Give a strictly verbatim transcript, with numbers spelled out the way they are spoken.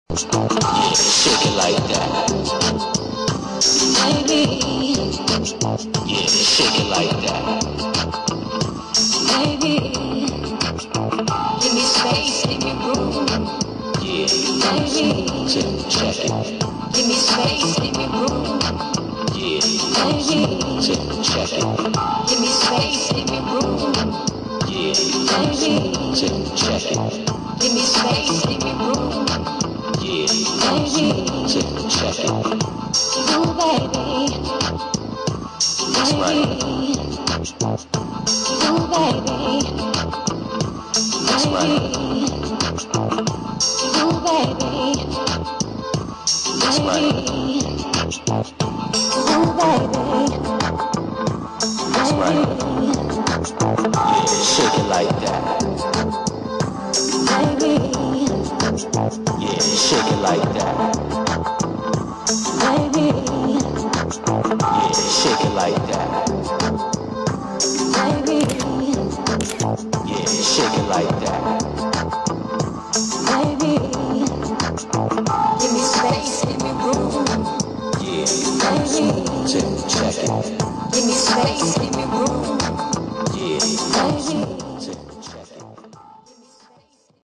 Yeah, shake it like that. Baby, Yeah, shake it like that. baby, give me space, give me room. Yeah, Baby, check, check it. give me space, give me room. Yeah, Baby, check, check it. give me space, give me room. Yeah, Baby, check, check it. give me space, give me room. Yeah, Baby, check, check it. ooh baby, That's right. baby, ooh baby, That's right. ooh baby, That's right. ooh baby, That's right. Yeah, shake it like that. baby, Yeah, shake it like that. baby, Yeah, shake it like that. baby, Yeah, shake it like that. baby, give me space, give me room. Yeah, Baby, check, check it. give me space, give me room. Yeah, Baby, check.